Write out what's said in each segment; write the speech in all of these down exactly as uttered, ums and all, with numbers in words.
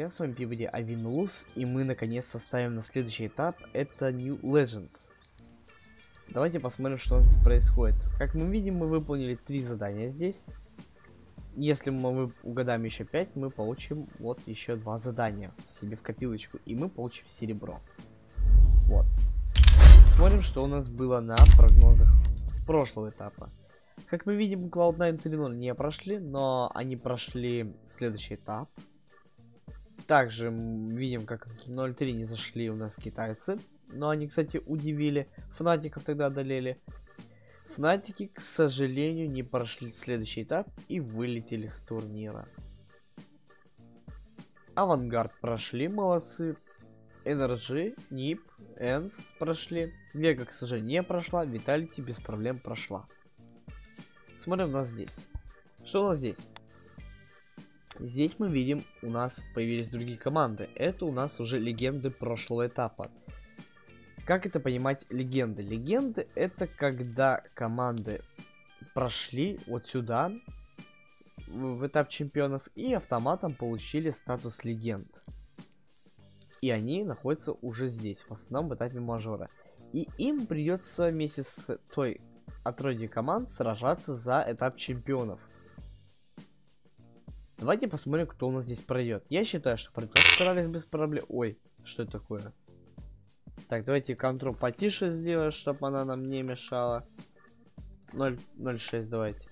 друзья, с вами Peabody Avinulus, и мы наконец-то ставим на следующий этап, это New Legends. Давайте посмотрим, что у нас здесь происходит. Как мы видим, мы выполнили три задания здесь. Если мы угадаем еще пять, мы получим вот еще два задания себе в копилочку, и мы получим серебро. Вот. Смотрим, что у нас было на прогнозах прошлого этапа. Как мы видим, клауд найн три ноль не прошли, но они прошли следующий этап. Также видим, как ноль три не зашли у нас китайцы, но они, кстати, удивили. Фнатиков тогда одолели. Фнатики, к сожалению, не прошли следующий этап и вылетели с турнира. Авангард прошли, молодцы. эн эр джи, нип, энс прошли. Вега, к сожалению, не прошла. Виталити без проблем прошла. Смотрим у нас здесь. Что у нас здесь? Здесь мы видим, у нас появились другие команды. Это у нас уже легенды прошлого этапа. Как это понимать легенды? Легенды это когда команды прошли вот сюда, в этап чемпионов, и автоматом получили статус легенд. И они находятся уже здесь, в основном в этапе мажора. И им придется вместе с той отродье команд сражаться за этап чемпионов. Давайте посмотрим, кто у нас здесь пройдет. Я считаю, что пройдет. Старались без проблем. Ой, что это такое? Так, давайте контрол потише сделаем, чтобы она нам не мешала. ноль ноль шесть давайте.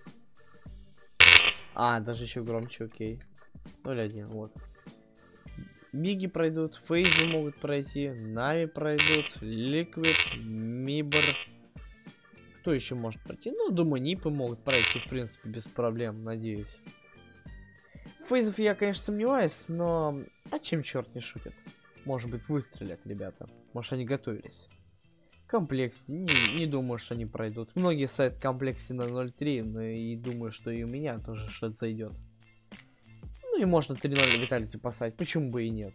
А, даже еще громче, окей. ноль один, вот. Биги пройдут, Фейзы могут пройти, Нави пройдут, Ликвид, Мибор. Кто еще может пройти? Ну, думаю, Нипы могут пройти, в принципе, без проблем, надеюсь. Фейзов я, конечно, сомневаюсь, но... А чем черт не шутит? Может быть, выстрелят, ребята. Может, они готовились. Комплекте. Не, не думаю, что они пройдут. Многие ставят комплекте на ноль три, но и думаю, что и у меня тоже что-то зайдет. Ну и можно три ноль Виталити поставить. Почему бы и нет?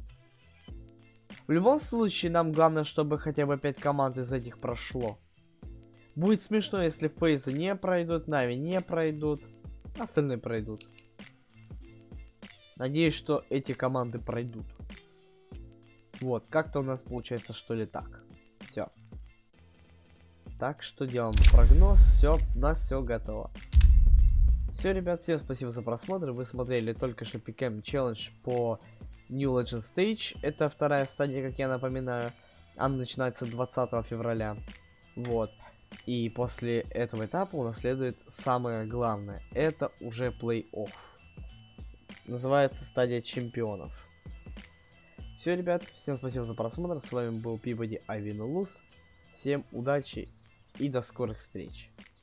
В любом случае, нам главное, чтобы хотя бы пять команд из этих прошло. Будет смешно, если Фейзы не пройдут, Нави не пройдут, остальные пройдут. Надеюсь, что эти команды пройдут. Вот, как-то у нас получается, что ли, так. Все. Так, что делаем? Прогноз, все, у нас все готово. Все, ребят, всем спасибо за просмотр. Вы смотрели только что пикэм челлендж по New Legend Stage. Это вторая стадия, как я напоминаю. Она начинается двадцатого февраля. Вот. И после этого этапа у нас следует самое главное. Это уже плей-офф. Называется стадия чемпионов. Все, ребят, всем спасибо за просмотр. С вами был Peabody Avinulus. Всем удачи и до скорых встреч.